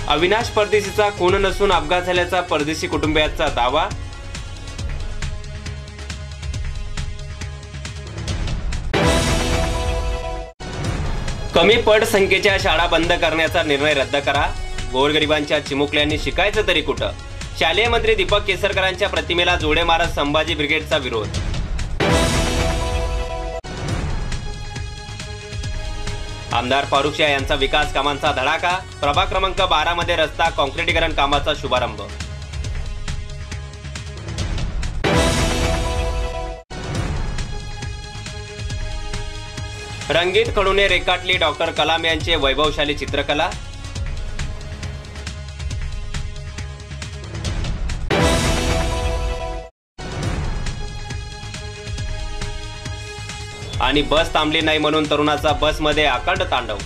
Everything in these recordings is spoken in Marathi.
अविनाश परदेशीचा खून नसून अपघात झाल्याचा परदेशी कुटुंबियांचा दावा। कमी पट संख्येच्या शाळा बंद करण्याचा निर्णय रद्द करा। गोरगरिबांच्या चिमुकल्यांनी शिकायचं तरी कुठं? शालेय मंत्री दीपक केसरकरांच्या प्रतिमेला जोडे मारत संभाजी ब्रिगेडचा विरोध। आमदार फारुख शाह यांचा विकास कामांचा धडाका। प्रभाग क्रमांक 12 मध्ये रस्ता काँक्रिटीकरण कामाचा शुभारंभ। रंगीत खडूने रेखाटली डॉक्टर कलाम यांचे वैभवशाली चित्रकला। आणि बस थांबली नाही म्हणून तरुणाचा बसमध्ये अखंड तांडव।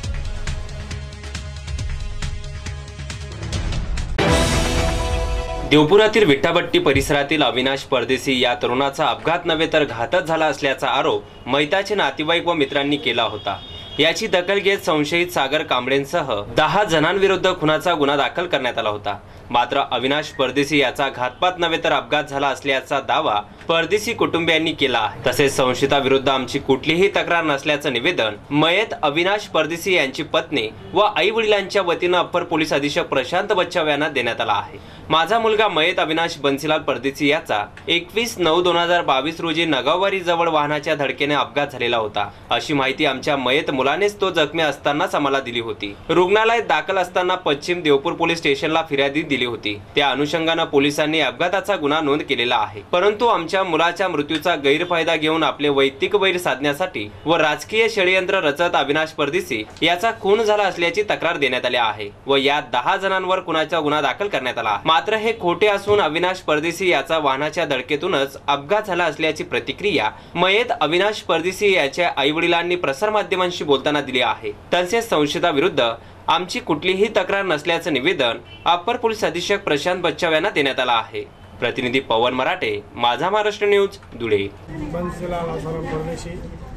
देवपुरातील विट्ठाभट्टी परिसरातील अविनाश परदेशी या तरुणाचा अपघात नव्हे तर घातच झाला असल्याचा आरोप मैताचे नातेवाईक व मित्रांनी केला होता। याची दखल घेत संशयित सागर कांबळेंसह 10 जणांविरुद्ध खुनाचा गुन्हा दाखल करण्यात आला होता। मात्र अविनाश परदेशी याचा घातपात नव्हे तर अपघात झाला असल्याचा दावा परदेशी कुटुंबियांनी केला आहे। तसेच संशयिताविरुद्ध आमची कुठलीही तक्रार नसल्याचं निवेदन मयत अविनाश परदेशी यांची पत्नी व आई वडिलांच्या वतीनं अप्पर पोलीस अधीक्षक प्रशांत बच्चाव यांना देण्यात आला आहे। माझा मुलगा मयत अविनाश बन्सीलाल परदेशी याचा 21/9/2022 रोजी नगाववारी जवळ वाहनाच्या धडकेने अपघात झालेला होता, अशी माहिती आमच्या मयत मुलानेच तो जखमी असतानाच आम्हाला दिली होती। रुग्णालयात दाखल असताना पश्चिम देवपूर पोलीस स्टेशनला फिर्यादी दिली होती। त्या अनुषंगाने पोलिसांनी अपघाताचा गुन्हा नोंद केलेला आहे। परंतु आमच्या मुलाच्या मृत्यूचा गैरफायदा घेऊन आपले वैयक्तिक वैर साधण्यासाठी व राजकीय षडयंत्र रचत अविनाश परदेशी याचा खून झाला असल्याची तक्रार देण्यात आली आहे व या 10 जणांवर खुनाचा गुन्हा दाखल करण्यात आला। मात्र हे खोटे असून अविनाश परदेशी याचा वाहनाच्या धडकेतूनच अपघात झाला असल्याची प्रतिक्रिया मयत अविनाश परदेशी याच्या आई वडिलांनी प्रसार माध्यमांशी बोलताना दिली आहे। तसेच संशयिताविरुद्ध आमची कुठलीही तक्रार नसल्याचं निवेदन अप्पर पोलीस अधीक्षक प्रशांत बच्चाव यांना देण्यात आला आहे। प्रतिनिधी पवन मराठे, माझा महाराष्ट्र न्यूज, धुळे। बन्सीलाल परदेशी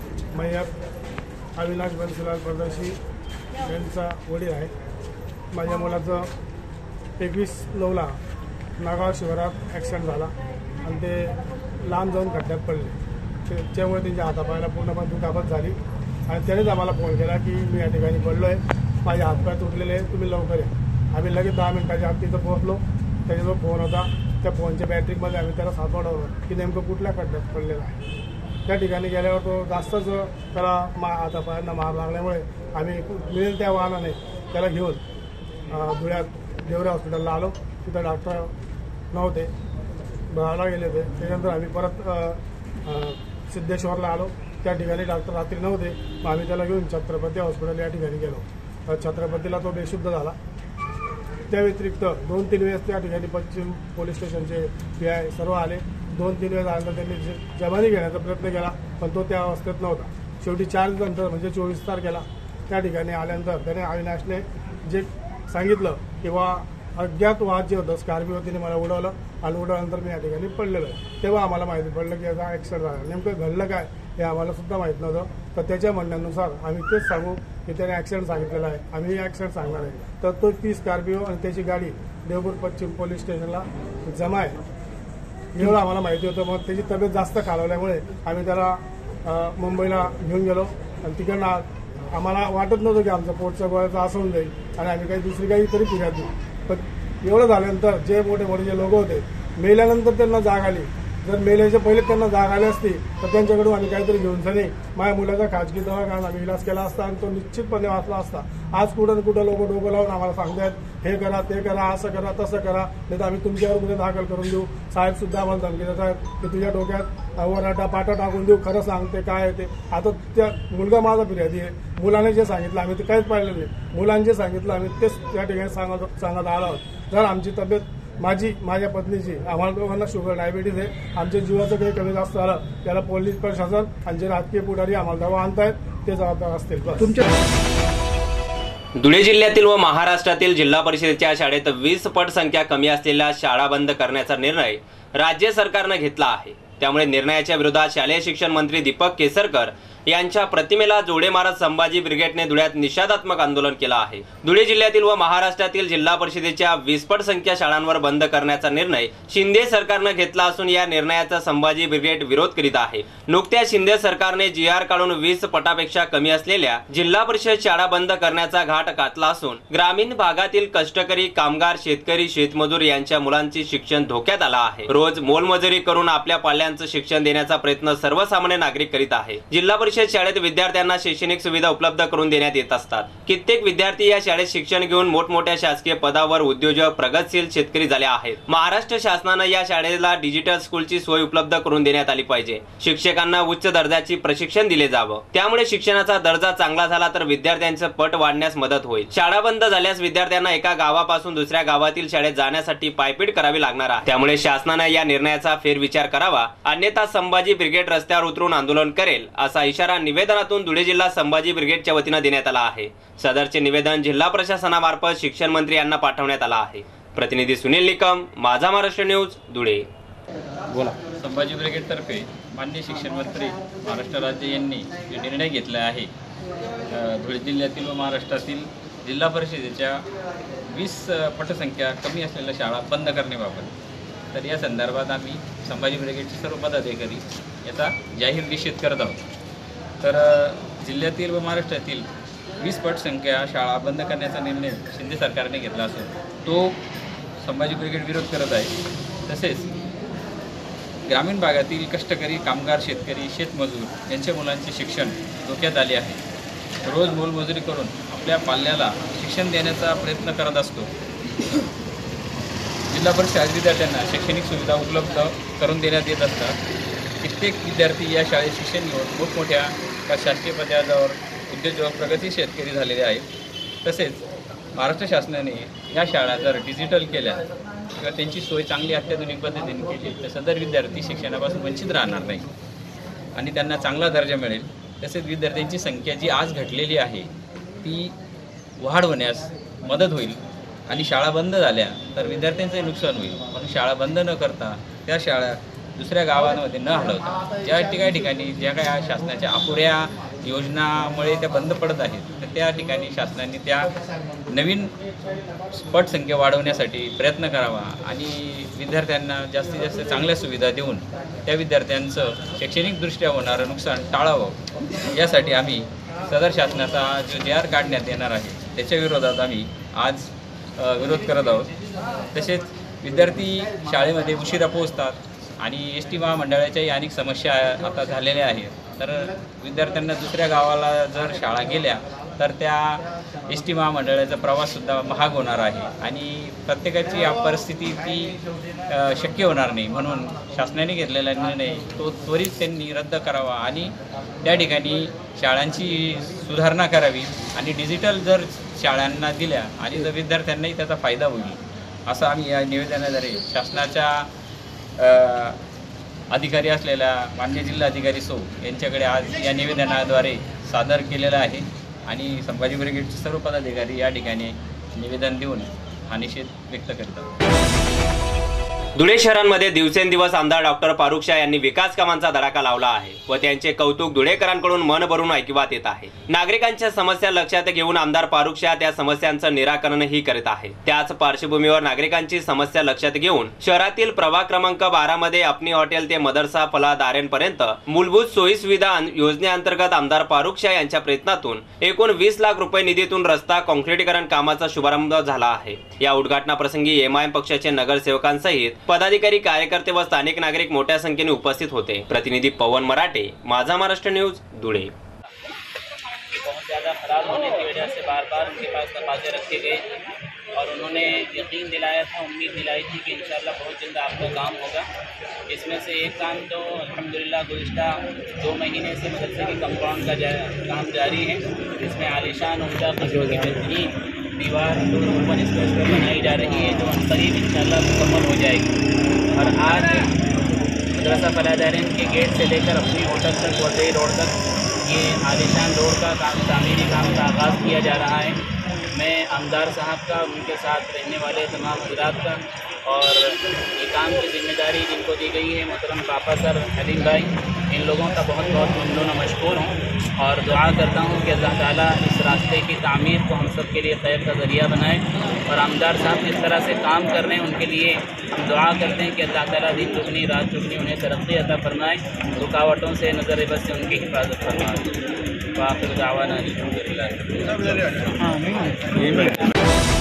मयत अविनाश बन्सीलाल परदेशी यांचा वडील आहे। माझ्या मुलाचं 21/9ला नागाव शिवारात ॲक्सिडेंट झाला आणि ते लांब जाऊन खड्ड्यात पडले। त्याच्यामुळे त्यांच्या हातापायाला पूर्णपणे दुखापत झाली आणि त्यानेच आम्हाला फोन केला की मी या ठिकाणी पडलो आहे, माझे हातपाय तुटलेले आहे, तुम्ही लवकर या। आम्ही लगेच 10 मिनिटाच्या आत तिथं पोहोचलो। त्याच्याजवळ फोन होता, त्या फोनच्या बॅटरीमध्ये आम्ही त्याला सापडवलं की नेमकं कुठल्या खड्ड्यात पडलेलं आहे। त्या ठिकाणी गेल्यावर तो जास्तच त्याला हातापायांना मार लागल्यामुळे आम्ही मिळेल त्या वाहनाने त्याला घेऊन धुळ्यात देवरे हॉस्पिटलला आलो। तिथं डॉक्टर नव्हते, बघायला गेले होते। त्यानंतर आम्ही परत सिद्धेश्वरला आलो, त्या ठिकाणी डॉक्टर रात्री नव्हते, मग आम्ही त्याला घेऊन छत्रपती हॉस्पिटल या ठिकाणी गेलो। छत्रपतीला तो बेशुद्ध झाला। त्या व्यतिरिक्त 2-3 वेळेस त्या ठिकाणी पश्चिम पोलीस स्टेशनचे PI सर्व आले। 2-3 वेळेस आल्यानंतर त्यांनी जबानी घेण्याचा प्रयत्न केला, पण तो त्या अवस्थेत नव्हता। शेवटी 4 दिवसानंतर म्हणजे 24 तारखेला त्या ठिकाणी आल्यानंतर त्याने अविनाशने जे सांगितलं किंवा अज्ञात वाहन जे होतं स्कॉर्पिओ तिने मला उडवलं आणि उडवल्यानंतर मी या ठिकाणी पडलेलो आहे। तेव्हा आम्हाला माहिती पडलं की याचा ॲक्सिडेंट झाला। नेमकं घडलं काय हे आम्हाला सुद्धा माहीत नव्हतं। तर त्याच्या म्हणण्यानुसार आम्ही तेच सांगू की त्याने ॲक्सिडेंट सांगितलेला आहे, आम्ही ॲक्सिडेंट सांगणार आहे। तर तो ती स्कॉर्पिओ आणि त्याची गाडी देवपूर पश्चिम पोलीस स्टेशनला जमा आहे एवढं आम्हाला माहिती होतं। मग त्याची तब्येत जास्त खालावल्यामुळे आम्ही त्याला मुंबईला घेऊन गेलो आणि तिकडनं आम्हाला वाटत नव्हतं की आमचं पोटचं गोळ्याचं असं होऊन जाईल आणि आम्ही काही दुसरी काही तरी फिर्याद देऊ। पण एवढं झाल्यानंतर जे मोठे मोठे जे लोक होते मेल्यानंतर त्यांना जाग आली। जर मेल्याच्या पहिले त्यांना जाग आली असती तर त्यांच्याकडून आम्ही काहीतरी घेऊन सनी माझ्या मुलाचा खाजगी दवाखान्यात आम्ही इलाज केला असता आणि तो निश्चितपणे वाचला असता। आज कुठं कुठं लोक डोकं लावून आम्हाला सांगतात हे करा ते करा असं करा तसं करा, नाही तर आम्ही तुमच्यावर गुन्हे दाखल करून देऊ। साहेब सुद्धा आम्हाला धमकी देत आहेत की तुझ्या डोक्यात वराटा पाटा टाकून देऊ, खरं सांगते काय आहे ते। आता त्या मुलगा माझा फिर्यादी आहे, मुलाने जे सांगितलं आम्ही ते काहीच पाहिलं नाही। मुलांनी जे सांगितलं आम्ही तेच त्या ठिकाणी सांगत आलो आहोत। जर आमची तब्येत माझ्या पत्नीची, आम्हाला दोघांना शुगर डायबिटीज आहे, आमच्या जीवाचं काही कमी जास्त झालं त्याला पोलीस प्रशासन आणि जे राजकीय पुढारी आम्हाला दवा आणतायत ते जबाबदार असतील। धुळे जिल्ह्यातील व महाराष्ट्रातील जिल्हा परिषदेच्या शाळेत 20 पट संख्या कमी असलेल्या शाळा बंद करण्याचा निर्णय राज्य सरकारने घेतला आहे। त्यामुळे निर्णयाच्या विरोधात शालेय शिक्षण मंत्री दीपक केसरकर यांच्या प्रतिमेला जोडे मारत संभाजी ब्रिगेडने धुळ्यात निषेधात्मक आंदोलन केलं आहे। धुळे जिल्ह्यातील व महाराष्ट्रातील जिल्हा परिषदेच्या विस्फोट संख्या शाळांवर बंद करण्याचा निर्णय शिंदे सरकारने घेतला असून या निर्णयाचा संभाजी ब्रिगेड विरोध करीत आहे। नुकत्याच शिंदे सरकारने GR काढून 20 पटापेक्षा कमी असलेल्या जिल्हा परिषद शाळा बंद करण्याचा घाट घातला असून ग्रामीण भागातील कष्टकरी, कामगार, शेतकरी, शेतमजूर यांच्या मुलांचे शिक्षण धोक्यात आलं आहे। रोज मोलमजुरी करून आपल्या पाल्यांचं शिक्षण देण्याचा प्रयत्न सर्वसामान्य नागरिक करीत आहे। जिल्हा परिषद शाळेत विद्यार्थ्यांना शैक्षणिक सुविधा उपलब्ध करून देण्यात येत असतात। कित्येक विद्यार्थी या शाळेत शिक्षण घेऊन मोठमोठ्या शासकीय पदावर, उद्योजक, प्रगतशील शेतकरी झाले आहेत। महाराष्ट्र शासनानं या शाळेला डिजिटल स्कूलची सोय उपलब्ध करून देण्यात आली पाहिजे। शिक्षकांना उच्च दर्जाची प्रशिक्षण दिले जावं, त्यामुळे शिक्षणाचा दर्जा चांगला झाला तर विद्यार्थ्यांचं पट वाढण्यास मदत होईल। शाळा बंद झाल्यास विद्यार्थ्यांना एका गावापासून दुसऱ्या गावातील शाळेत जाण्यासाठी पायपीट करावी लागणार आहे। त्यामुळे शासनाने या निर्णयाचा फेरविचार करावा, अन्यथा संभाजी ब्रिगेड रस्त्यावर उतरून आंदोलन करेल असा इशारा निवेदनातून धुळे जिल्हा संभाजी ब्रिगेडच्या वतीने देण्यात आला आहे। सदरचे निवेदन जिल्हा प्रशासनामार्फत शिक्षण मंत्री यांना पाठवण्यात आला आहे। प्रतिनिधी सुनील निकम, माझा महाराष्ट्र न्यूज, धुळे। बोला। संभाजी ब्रिगेडतर्फे माननीय शिक्षण मंत्री महाराष्ट्र राज्य यांनी जे निर्णय घेतला आहे धुळे जिल्ह्यातील व महाराष्ट्रातील जिल्हा परिषदेच्या 20 पटसंख्या कमी असलेल्या शाळा बंद करण्याबाबत, तर या संदर्भात आम्ही संभाजी ब्रिगेडचे सर्व पदाधिकारी याचा जाहीर निषेध करत आहोत। तर जिल्ह्यातील व महाराष्ट्रातील 20 पटसंख्या शाळा बंद करण्याचा निर्णय शिंदे सरकारने घेतला असून तो संभाजी ब्रिगेड विरोध करत आहे। तसेच ग्रामीण भागातील कष्टकरी, कामगार, शेतकरी, शेतमजूर यांच्या मुलांचे शिक्षण धोक्यात आले आहे। रोज मोलमजुरी करून आपल्या पाल्याला शिक्षण देण्याचा प्रयत्न करत असतो। जिल्हा परिषद विद्यार्थ्यांना शैक्षणिक सुविधा उपलब्ध करून देण्यात येत असतात। कित्येक विद्यार्थी या शाळेत शिक्षण घेऊन मोठमोठ्या शासकीय पदावर, उद्योजक, प्रगती शेतकरी झालेले आहेत। तसेच महाराष्ट्र शासनाने या शाळा जर डिजिटल केल्या किंवा त्यांची सोय चांगली अत्याधुनिक पद्धतीने केली तर सदर विद्यार्थी शिक्षणापासून वंचित राहणार नाही आणि त्यांना चांगला दर्जा मिळेल। तसेच विद्यार्थ्यांची संख्या जी आज घटलेली आहे ती वाढ होण्यास मदत होईल आणि शाळा बंद झाल्या तर विद्यार्थ्यांचंही नुकसान होईल। म्हणून शाळा बंद न करता त्या शाळा दुसऱ्या गावांमध्ये न हलवता ज्या ठिकाणी ज्या काही शासनाच्या अपुऱ्या योजनामुळे त्या बंद पडत आहेत तर त्या ठिकाणी शासनाने त्या नवीन पटसंख्या वाढवण्यासाठी प्रयत्न करावा आणि विद्यार्थ्यांना जास्तीत जास्त चांगल्या सुविधा देऊन त्या विद्यार्थ्यांचं शैक्षणिकदृष्ट्या होणारं नुकसान टाळावं। यासाठी आम्ही सदर शासनाचा जो GR काढण्यात येणार आहे त्याच्या विरोधात आम्ही आज विरोध करत आहोत। तसेच विद्यार्थी शाळेमध्ये उशिरा पोहोचतात आणि SD महामंडळाच्याही अनेक समस्या आता झालेल्या आहेत। तर विद्यार्थ्यांना दुसऱ्या गावाला जर शाळा गेल्या तर त्या SD महामंडळाचा प्रवाससुद्धा महाग होणार आहे आणि प्रत्येकाची परिस्थिती ती शक्य होणार नाही। म्हणून शासनाने घेतलेला निर्णय तो त्वरित त्यांनी रद्द करावा आणि त्या ठिकाणी शाळांची सुधारणा करावी आणि डिजिटल जर शाळांना दिल्या आणि जर विद्यार्थ्यांनाही त्याचा फायदा होईल असं आम्ही या निवेदनाद्वारे शासनाच्या अधिकारी असलेल्या माननीय जिल्हाधिकारी सौ यांच्याकडे आज या निवेदनाद्वारे सादर केलेलं आहे आणि संभाजी ब्रिगेडचे सर्व पदाधिकारी या ठिकाणी निवेदन देऊन हा निषेध व्यक्त करतात। धुळे शहरांमध्ये दिवसेंदिवस आमदार डॉक्टर फारुख शाह यांनी विकास कामांचा धडाका लावला आहे व त्यांचे कौतुक धुळेकरांकडून मन भरून ऐकवात येत आहे। नागरिकांच्या समस्या लक्षात घेऊन आमदार फारुख शाह त्या समस्यांचं निराकरणही करीत आहे। त्याच पार्श्वभूमीवर नागरिकांची समस्या लक्षात घेऊन शहरातील प्रभाग क्रमांक 12 मध्ये अपनी हॉटेल ते मदरसा फलादाऱ्यांपर्यंत मूलभूत सोयी सुविधा योजनेअंतर्गत आमदार फारुख शाह यांच्या प्रयत्नातून एकूण 20 लाख रुपये निधीतून रस्ता काँक्रिटीकरण कामाचा शुभारंभ झाला आहे। या उद्घाटना प्रसंगी MIM पक्षाचे नगरसेवकांसहित पदाधिकारी, कार्यकर्ते व स्थानिक नागरिक मोठ्या संख्येने उपस्थित होते। प्रतिनिधी पवन मराठे, माझा महाराष्ट्र न्यूज, धुळे। बहुत ज़्यादा खराब होने की वजह से बार बार उनके पास तकाज़े रखे गए और उन्होंने यकीन दिलाया था, उम्मीद दिलाई थी कि इंशाल्लाह बहुत जल्द आपका काम होगा। इसमें से एक काम तो अल्हम्दुलिल्लाह गुज़िश्ता 2 महीने से मदरसे के कंपाउंड का काम जारी है। इसमें आलिशान उम्दा किस्म की बेहतरीन दीवार ओपन स्पेस पर बनाई जा रही है जो करीब इंशाल्लाह मुकम्मल हो जाएगी। और आज मदरसा फलादारैन के गेट से लेकर अपनी होटल तक, वज़ई रोड तक ये आलिशान रोड का काम, तामीरी काम का आगाज़ किया जा रहा है। मैं आमदार साहब का, उनके साथ रहने वाले तमाम हज़रात का और ये काम की जिम्मेदारी जिनको दी गई है मोहतरम पापा सर, हलीम भाई, इन लोगों का बहुत बहुत ममनून और मशकूर हूँ। और दुआ करता हूँ कि अल्लाह ताला इस रास्ते की तामीर को हम सब के लिए खैर का ज़रिया बनाए। और आमदार साहब जिस तरह से काम कर रहे हैं उनके लिए हम दुआ करते हैं कि अल्लाह ताला दिन दुगनी रात दुगनी उन्हें तरक्की अता फरमाए, रुकावटों से नज़र बस से उनकी हिफाजत फरमाए। वाखिर दावाना अल्हम्दुलिल्लाह।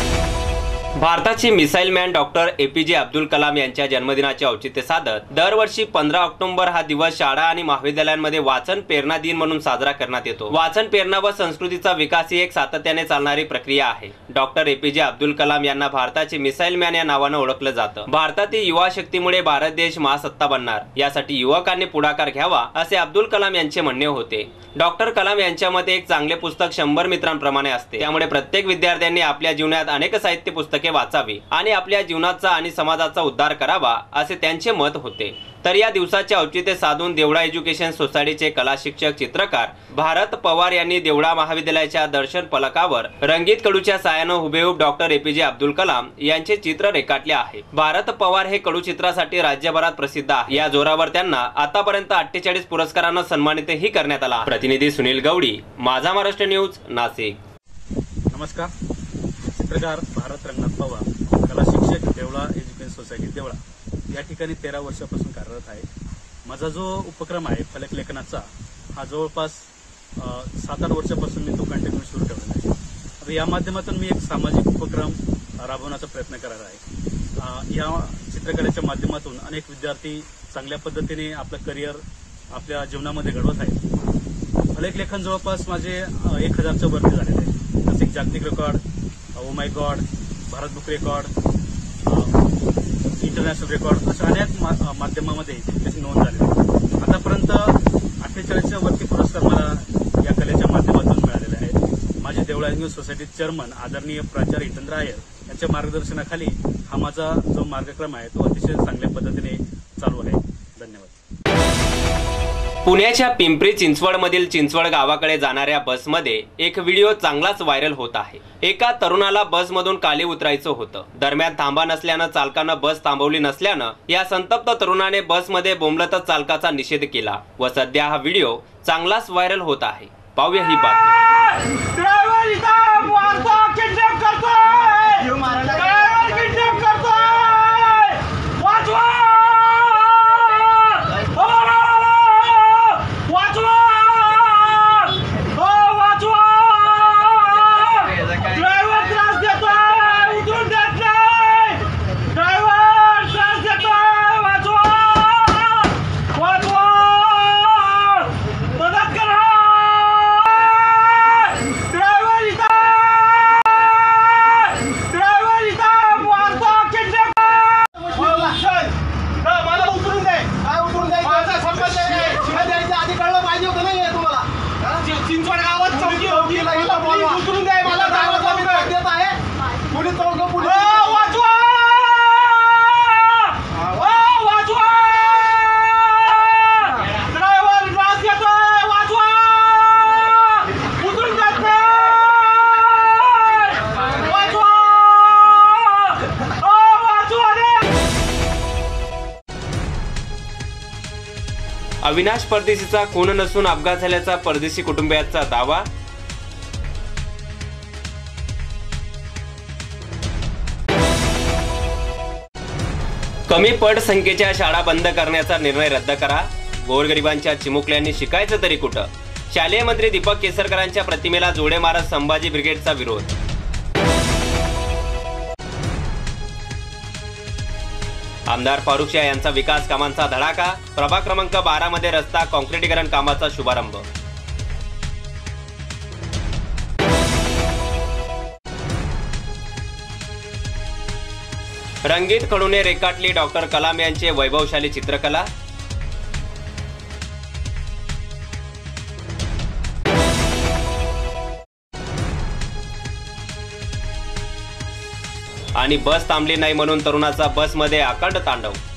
भारताचे missile man doctor APJ Abdul Kalam यांच्या जन्मदिनाचे औचित्य साधत दरवर्षी 15 ऑक्टोबर हा दिवस शाळा आणि महाविद्यालयांमध्ये वाचन प्रेरणा दिन म्हणून साजरा करण्यात येतो। वाचन प्रेरणा व संस्कृतीचा विकास ही एक सातत्याने चालणारी प्रक्रिया आहे। डॉक्टर APJ अब्दुल कलाम यांना भारताचे मिसाईल मॅन या नावाने ओळखलं जातं। भारतातील युवा शक्तीमुळे भारत देश महासत्ता बनणार, यासाठी युवकांनी पुढाकार घ्यावा असे अब्दुल कलाम यांचे म्हणणे होते। डॉक्टर कलाम यांच्या मते एक चांगले पुस्तक 100 मित्रांप्रमाणे असते, त्यामुळे प्रत्येक विद्यार्थ्यांनी आपल्या जीवनात अनेक साहित्य पुस्तके वाचावी आणि आपल्या जीवनाचा आणि समाजाचा उद्धार करावा असे त्यांचे मत होते। तर या दिवसाचे औचित्य साधून देवळा एज्युकेशन सोसायटीचे कला शिक्षक चित्रकार भारत पवार यांनी देवळा महाविद्यालयाच्या दर्शन फलकावर रंगीत कडूच्या साहाय्याने हुबेहूब डॉक्टर APJ अब्दुल कलाम यांचे चित्र रेखाटले आहे। भारत पवार हे कडू चित्रासाठी राज्यभरात प्रसिद्ध आहे। या जोरावर त्यांना आतापर्यंत 48 पुरस्कारांना सन्मानितही करण्यात आला। प्रतिनिधी सुनील गवडी, माझा महाराष्ट्र न्यूज, नाशिक। नमस्कार, चित्रकार भारत रंगनाथ पवार, कला शिक्षक देवळा एज्युकेशन सोसायटी देवळा या ठिकाणी 13 वर्षापासून कार्यरत आहे। माझा जो उपक्रम आहे फलक लेखनाचा हा जवळपास 7-8 वर्षापासून मी तो कंटिन्यू सुरू ठेवलेला आहे। आता या माध्यमातून मी एक सामाजिक उपक्रम राबवण्याचा प्रयत्न करणार आहे। या चित्रकलेच्या माध्यमातून अनेक विद्यार्थी चांगल्या पद्धतीने आपलं करिअर आपल्या जीवनामध्ये घडवत आहेत। फलक लेखन जवळपास माझे 1000च्या वरती झालेले आहे। तसेच जागतिक record, oh my God, Bharat book record, international record अशा अनेक माध्यमामध्ये त्याची नोंद झाली आहे। आतापर्यंत 48च्या वरती पुरस्कार मला या कलेच्या माध्यमातून मिळालेले आहेत। माझे देवळा एज्युकेशन सोसायटी चेअरमन आदरणीय प्राचार्य हितेंद्र आयर यांच्या मार्गदर्शनाखाली हा माझा जो मार्गक्रम आहे तो अतिशय चांगल्या पद्धतीने चालू आहे। धन्यवाद। पुण्याच्या पिंपरी चिंचवड मधील चिंचवड गावाकडे जाणाऱ्या बसमध्ये एक व्हिडिओ चांगलाच व्हायरल होत आहे। एका तरुणाला बसमधून खाली उतरायचं होतं, दरम्यान थांबा नसल्यानं चालकानं बस थांबवली नसल्यानं या संतप्त तरुणाने बसमध्ये बोंबलतच चालकाचा निषेध केला व सध्या हा व्हिडिओ चांगलाच व्हायरल होत आहे। पाहूया ही बातमी। चिंचवड गावात चौकी होती उतरून द्या मला ड्रायव्हरला मी देत आहे। पोलीस चौक पोलीस वाचवा वाचवा ड्रायव्हर त्रास घेतोय वाचवा उतरून देत वाचवा वाचवा रे। अविनाश परदेशीचा खून नसून अपघात झाल्याचा परदेशी कुटुंबियांचा दावा। कमी पट संख्येच्या शाळा बंद करण्याचा निर्णय रद्द करा, गोरगरिबांच्या चिमुकल्यांनी शिकायचं तरी कुठं। शालेय मंत्री दीपक केसरकरांच्या प्रतिमेला जोडे मारत संभाजी ब्रिगेडचा विरोध। आमदार फारुख शाह यांचा विकास कामांचा धडाका, प्रभाग क्रमांक 12 मध्ये रस्ता काँक्रिटीकरण कामाचा शुभारंभ। रंगीत खडूने रेखाटली डॉक्टर कलाम यांचे वैभवशाली चित्रकला। आणि बस थांबली नाही म्हणून तरुणाचा बसमध्ये अखंड तांडव।